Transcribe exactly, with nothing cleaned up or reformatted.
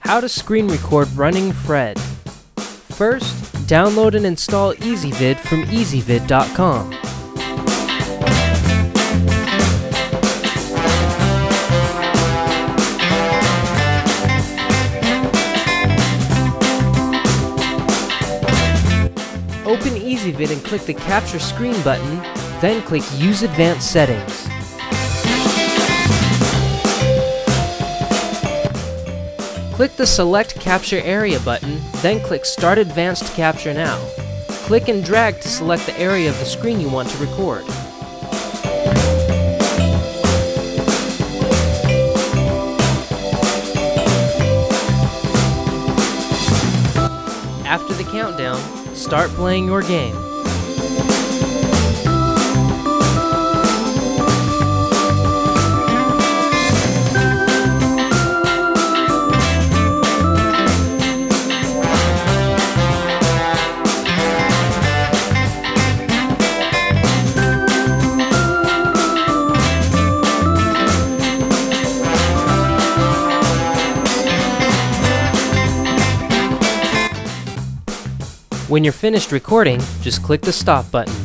How to screen record running Fred. First, download and install EasyVid from easy vid dot com. Open EasyVid and click the Capture Screen button, then click Use Advanced Settings. Click the Select Capture Area button, then click Start Advanced Capture Now. Click and drag to select the area of the screen you want to record. After the countdown, start playing your game. When you're finished recording, just click the stop button.